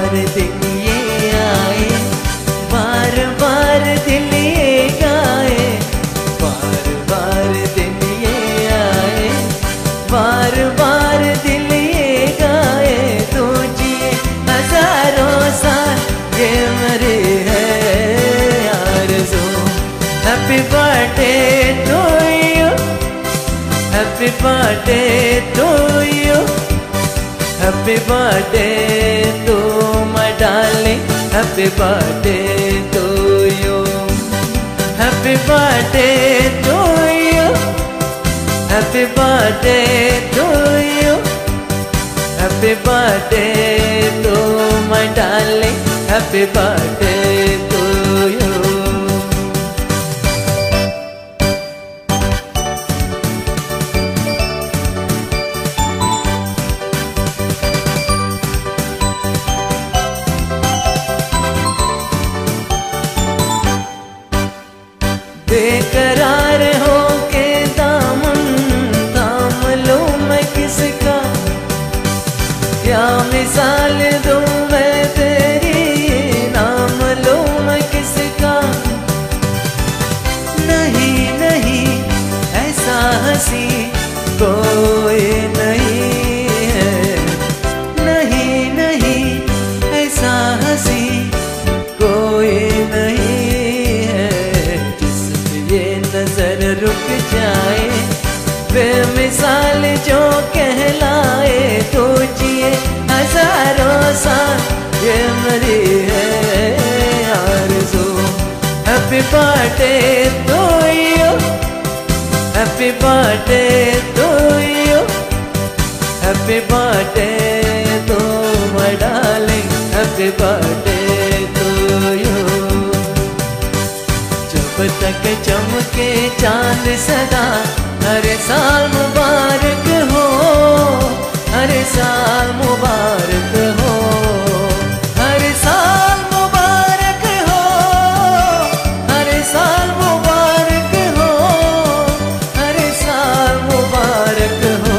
बार दिन ये आए, बार बार दिल ये गाए, बार बार दिन ये आए, बार बार दिल ये गाए। तू जिए हजारों साल ये मरे है आरज़ू। Happy birthday to you, happy birthday to you, happy birthday to my darling, happy birthday to you, happy birthday to you, happy birthday to you, happy birthday to my darling, happy birthday to you. बेकरार हो के दामन थाम लूं मैं किसका, क्या मिसाल दूं मैं तेरी, नाम लूं मैं किसका। नहीं नहीं ऐसा हंसी कोई नहीं है, नहीं नहीं ऐसा हंसी कोई नहीं है, जिसमें ये नजर रुक जाए, बेमिसाल जो कहलाए। तू जिए हजारों साल ये मरी है आरज़ू। Happy birthday to you, happy birthday to you, happy birthday to my darling, happy birthday to you. जब तक चमके चांद सदा, हर साल मुबारक हो, हर साल मुबारक हो, हर साल मुबारक हो, हर साल मुबारक हो, हर साल मुबारक हो।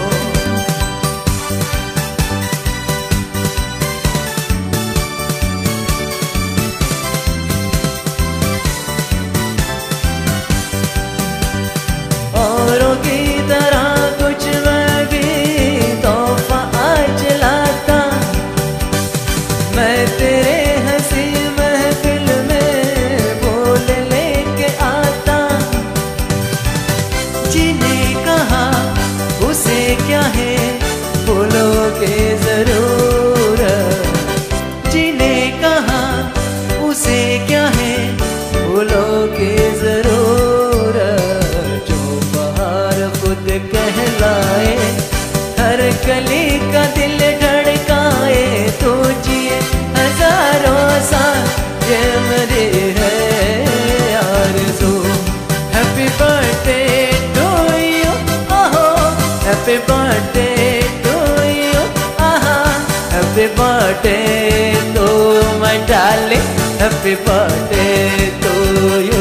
औरों की तरह कुछ मैं भी तोहफा आज लाता, मैं तेरे हंसी महफिल में बोल लेके आता। जिन्हें कहा उसे क्या है बोलोगे जरूर, जिन्हें कहा उसे क्या है बोलोगे जरूर। जो बाहर खुद कहलाए, हर कली का दिल धड़काए। तू जिए हजारों साल ये मरे है आरज़ू। हैप्पी बर्थडे टू यू, ओहो हैप्पी बर्थडे टू यू, आहा happy birthday to my darling, happy birthday to you.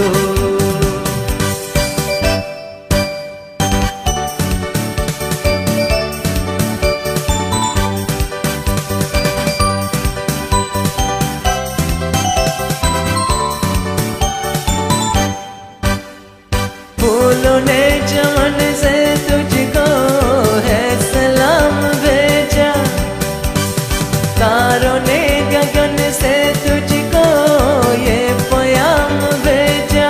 फूलों ने चमन से तुझको है सलाम भेजा, तारों ने गगन से तुझको ये प्याम भेजा।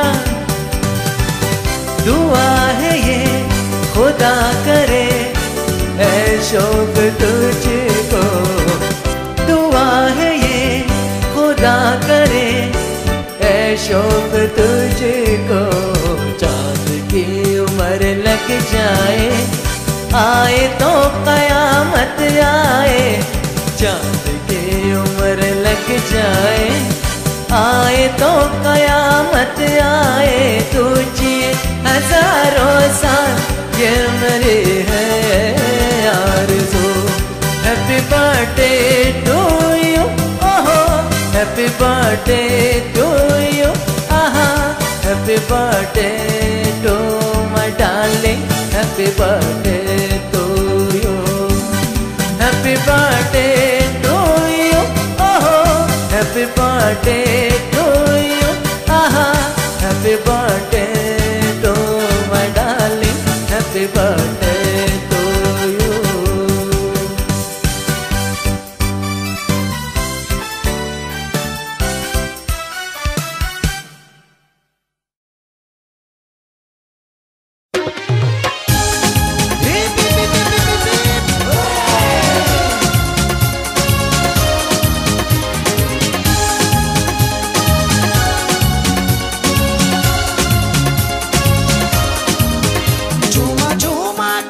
दुआ है ये खुदा करे ऐ शौक तुझको, दुआ है ये खुदा करे ऐ शौक तुझको। चांद की उम्र लग जाए, आए तो कयामत आए। चांद की उम्र लग जाए, आए तो कयामत आए। तुझे हजारों साल ये मरे है आरज़ू। हैप्पी बर्थडे टू यू, ओहो हैप्पी बर्थडे टू यू, आहा happy birthday to my darling, happy birthday to you, happy birthday to you, birthday to you. Aha, happy birthday to my darling. Happy birthday to you. Chuma chuma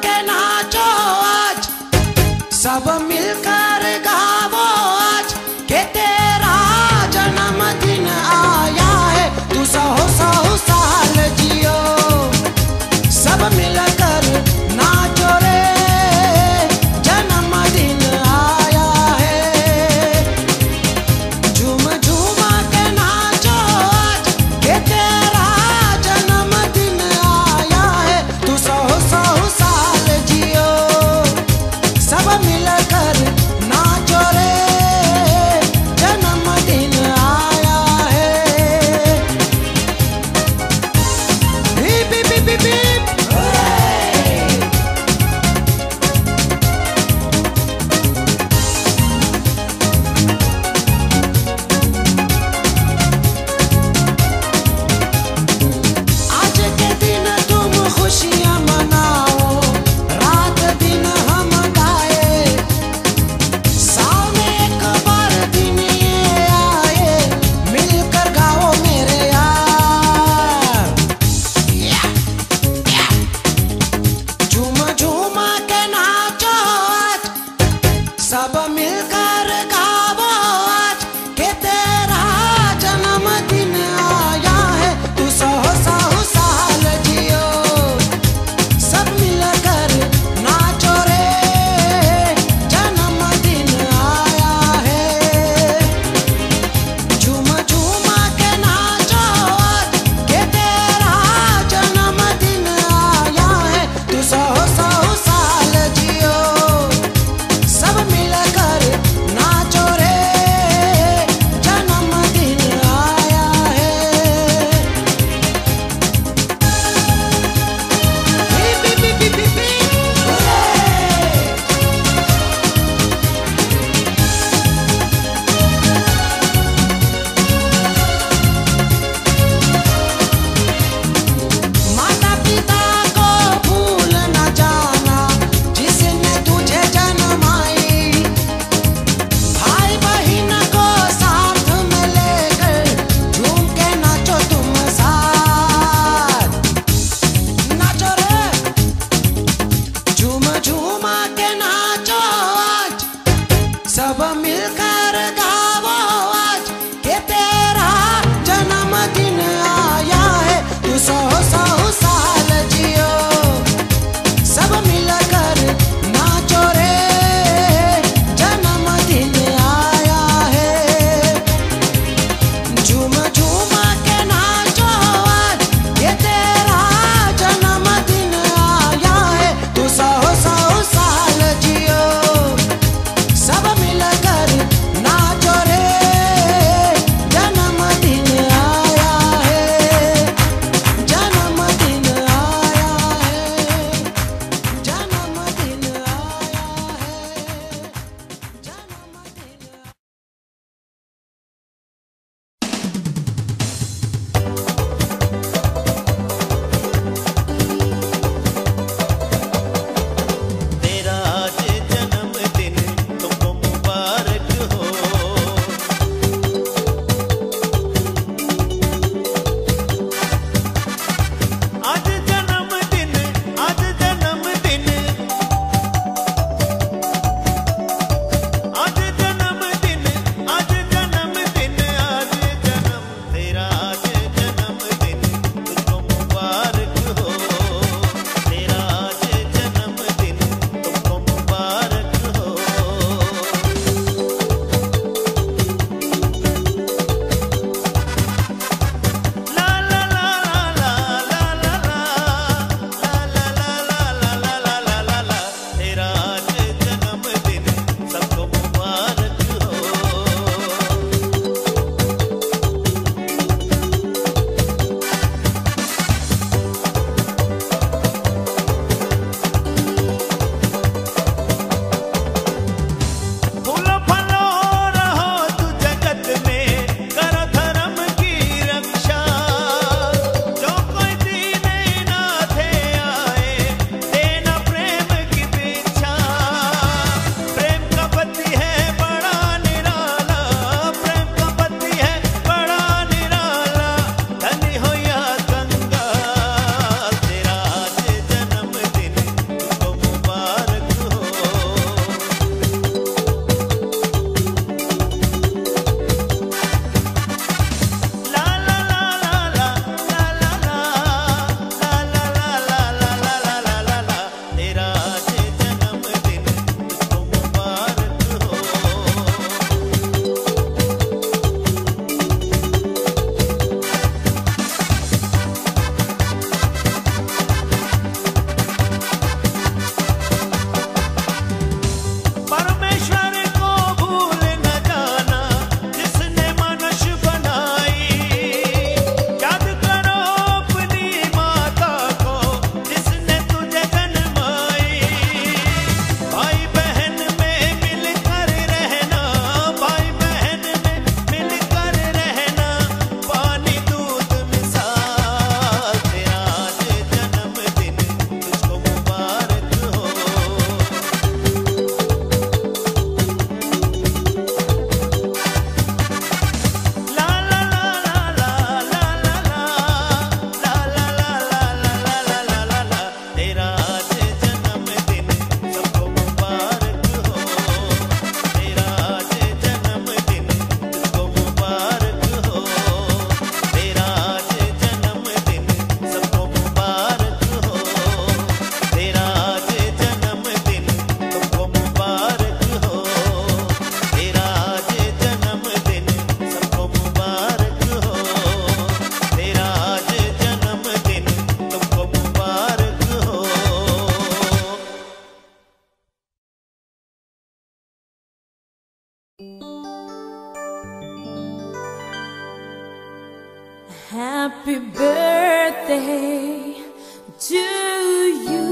Happy birthday to you.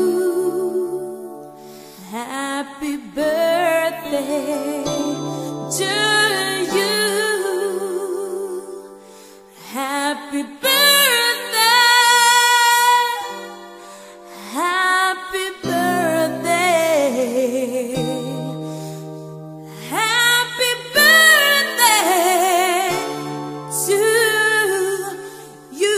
Happy birthday to you. Happy birthday. Happy birthday. Happy birthday to you.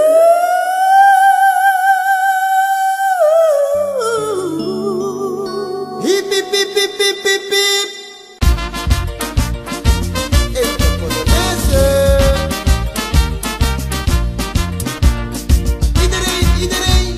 Hip hip hip hip hip hip hip. Esto polonese. Iedereen, iedereen.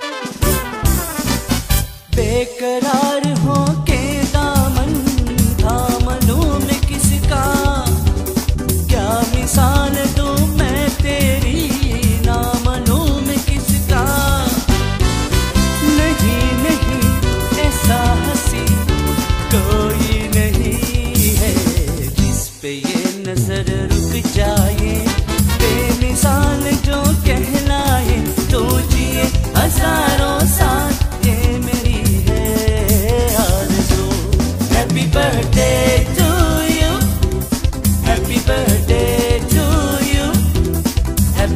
बेकरार हो के दामन था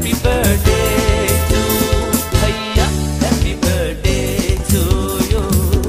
happy birthday to भैया, happy birthday to you.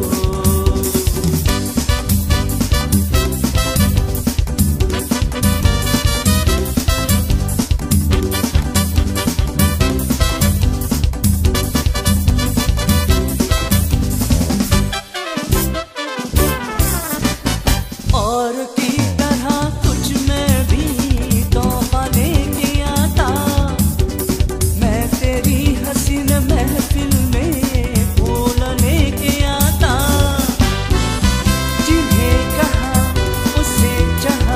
और की तरह तुझ में भी तोहफा लेके आता, मैं तेरी हसीन महफिल में फूल लेके आता। जिन्हें कहा उसे चाहा,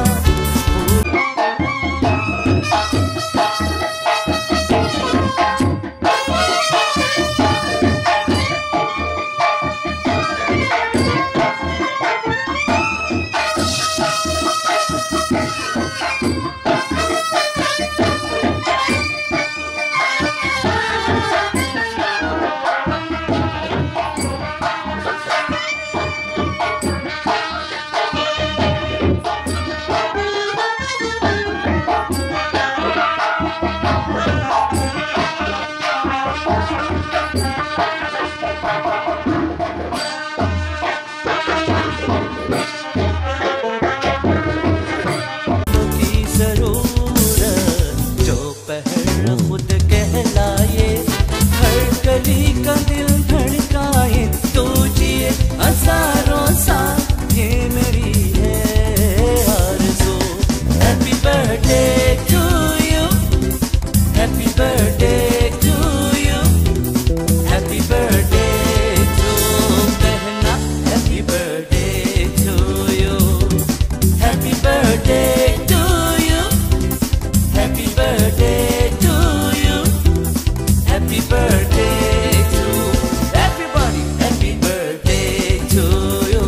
खुद कहलाए, हर गली का दिल धड़काए, तू जिए हजारों साल, ये मेरी है आरज़ू। Happy birthday to you, happy birthday to you, happy birthday to बहना, happy birthday to you, happy birthday to you, happy birthday to you, happy birthday to everybody, happy birthday to you.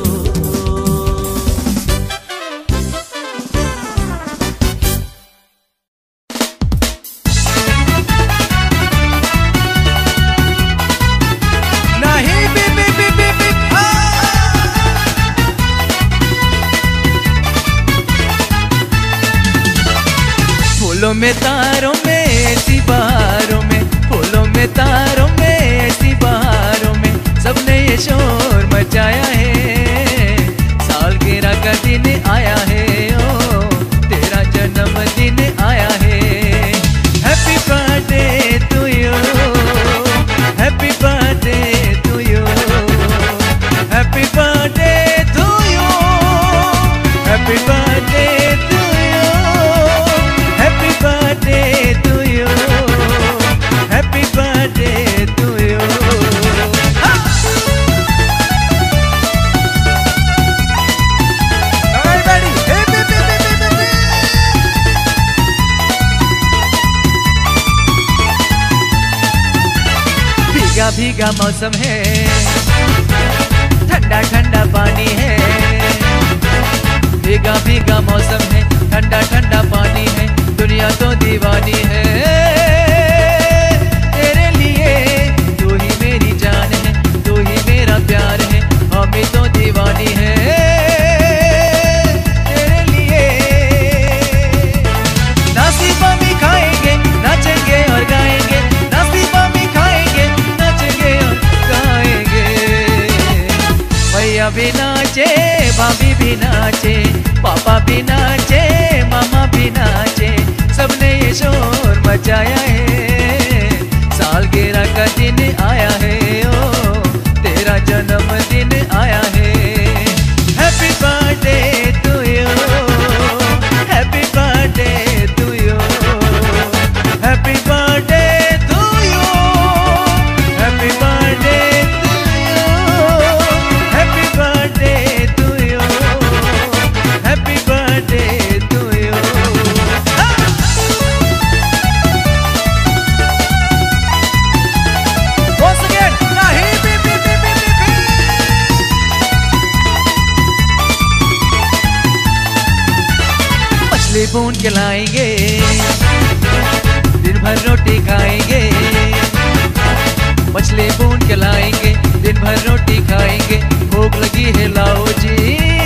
नहीं बी बी बी बी बी फूलों में तारों में ऐसी बहारों में, फूलों में तारों में ऐसी बहारों में, सबने ये शोर मचाया है। सालगिरह का दिन आया है, ओ तेरा जन्मदिन आया है। Happy birthday to you, happy birthday to you, happy birthday to you, happy birthday to you, happy birthday to you, happy birthday to you. Everybody, hey, hey, hey, hey, hey, hey. भीगा भीगा मौसम है, ठंडा ठंडा पानी है। भीगा भीगा मौसम है, ठंडा ठंडा पानी है, दुनिया तो दीवानी है तेरे लिए। तू ही मेरी जान है, तू ही मेरा प्यार है, हमें तो दीवानी है तेरे लिए। नासीबा भी खाएंगे, नाचेंगे और गाएंगे, नासीबा भी खाएंगे, नाचेंगे और गाएंगे। भैया भी नाचे, भाभी भी नाचे, पापा भी नाचे, मामा भी नाचे, सबने ये शोर मचाया है। सालगिरह का दिन आया है, ओ तेरा जन्मदिन आया है। Happy birthday to you, happy birthday to you, happy birthday to you, happy birthday to you, happy birthday to you, happy birthday to you. Once again, nahi bee bee bee bee bee bee. मछली भून के लाएंगे, दिन भर रोटी खाएंगे। मछली भून के लाएंगे, दिन भर रोटी खाएंगे। भूख लगी है लाओ जी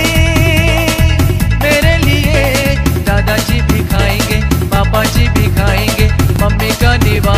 मेरे लिए, दादाजी भी खाएंगे, पापा जी भी खाएंगे, मम्मी का निवास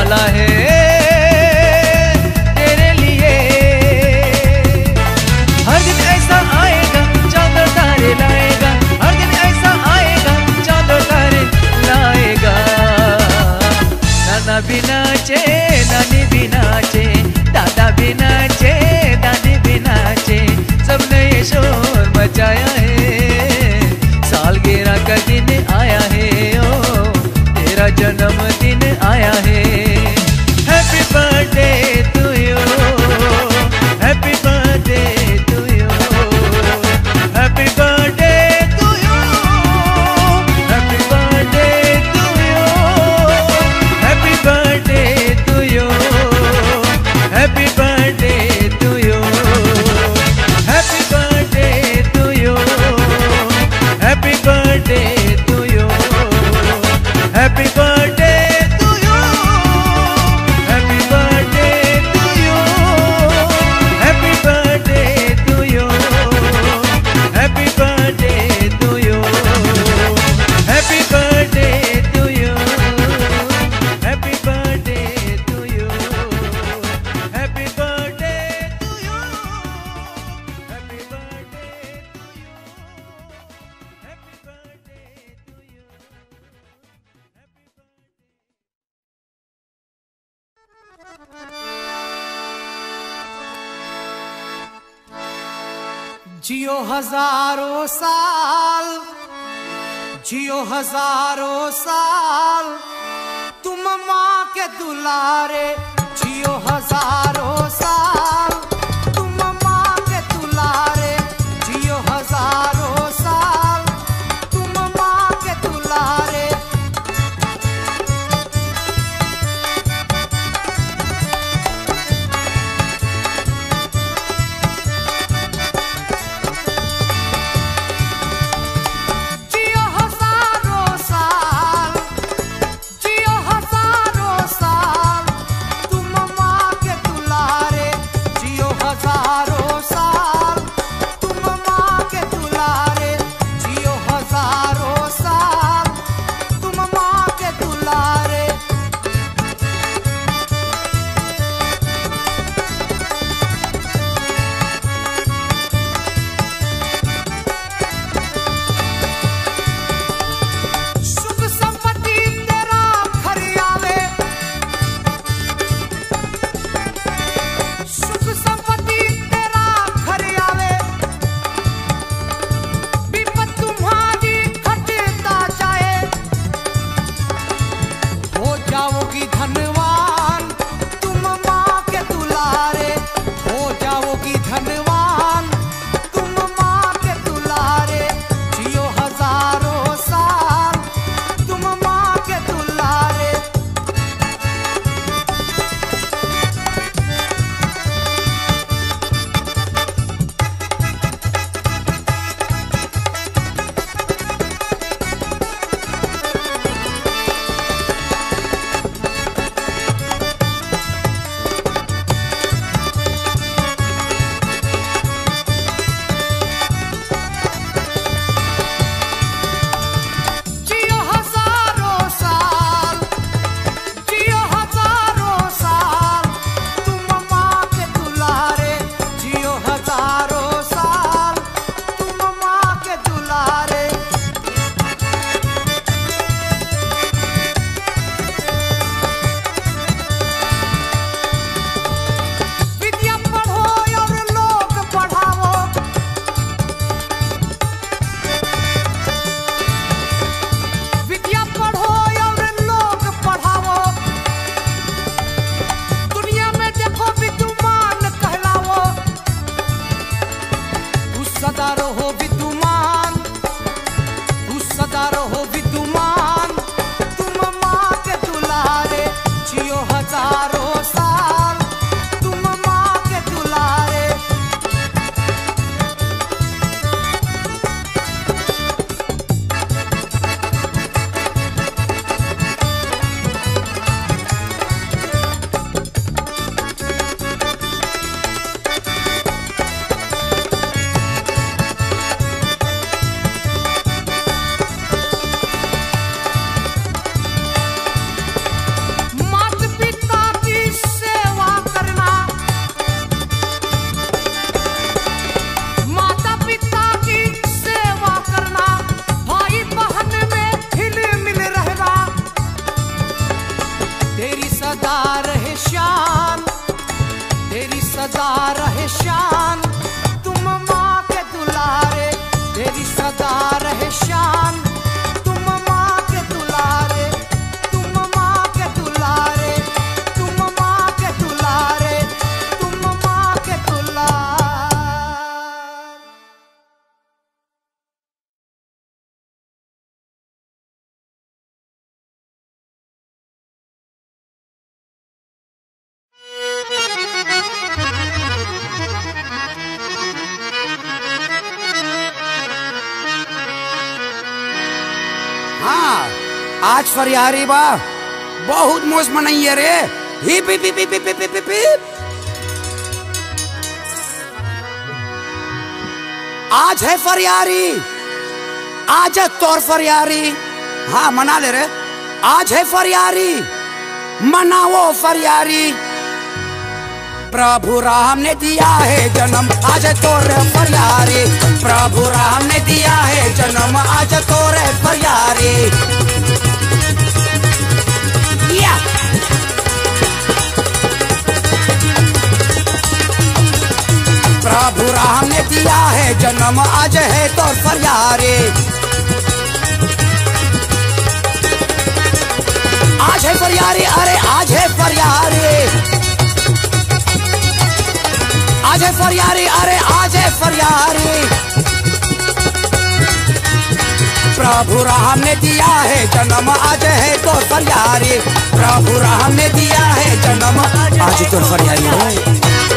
नाचे, नानी भी नाचे, दादा भी नाचे, दादी भी नाचे, सबने ये शोर मचाया है। सालगिरह का दिन आया है, ओ तेरा जन्मदिन आया है। Happy birthday to you, happy birthday to you, happy birthday to you, happy birthday to you, happy birthday to you, happy birthday to you, happy birthday to you, happy birthday to you, happy birthday to you, happy birthday to you, happy birthday to you, happy birthday to you, happy birthday to you, happy birthday to you, happy birthday to you, happy birthday to you, happy birthday to you. जियो हजारों साल, जियो हजारों साल, तुम माँ के दुलारे, जियो हजारों साल, तुम माँ के दुलारे, जियो हजारों साल, तुम माँ के दुलारे। जियो हजारों साल, जियो हजारों साल, सदा रहे शान, तुम माँ के दुलारे, तेरी सदा रहे शान, तुम माँ के दुलारे, तुम माँ के दुलारे, तुम माँ के दुलारे, तुम माँ के दुलारे। हाँ, आज फरियारी बा बहुत मौज मनाइए रे। Hip hip hip hip hip hip hip hip. आज है फरियारी, आज है तोर फरियारी। हाँ मना ले रे, आज है फरियारी, मनाओ फरियारी। प्रभु राम ने दिया है जन्म, आज तोर फरियारी। प्रभु राम ने दिया है जन्म, आज तोर फरियारी। या प्रभु राम ने दिया है जन्म, आज है तोर फरियारी। आज है फरियारी, अरे आज है फरियारी, आज है फरियारी, अरे आज है फरियारी। प्रभु राम ने दिया है जन्म, आज है तो फरियारी। प्रभु राम ने दिया है जन्म, आज तो फरियारी।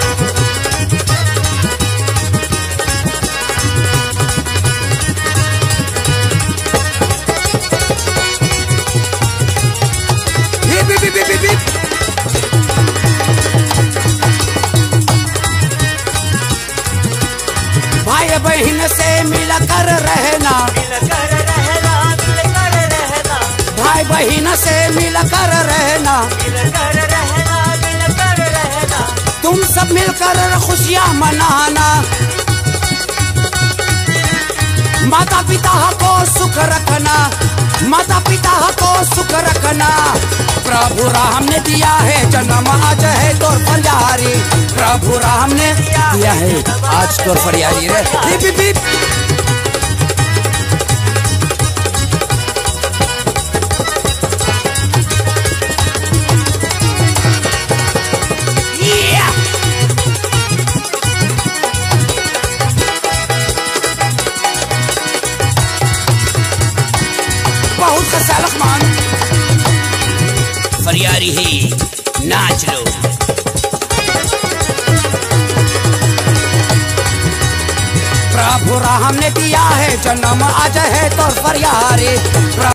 भाई बहन से मिलकर रहना, मिलकर रहना, मिलकर रहना, भाई बहन से मिलकर रहना, मिलकर रहना, मिलकर रहना। तुम सब मिलकर खुशियाँ मनाना। माता पिता को सुख रखना, माता पिता को सुख रखना। प्रभु राम ने दिया है जन्म, आज है तोर फरियारी। प्रभु राम ने दिया है आज तोर फरियारी रे। Hip hip hip. बहुत खसालक मान फरियारी ही नाच लो। प्रभु राम ने दिया है जन्म, आज है तोर फरियारी।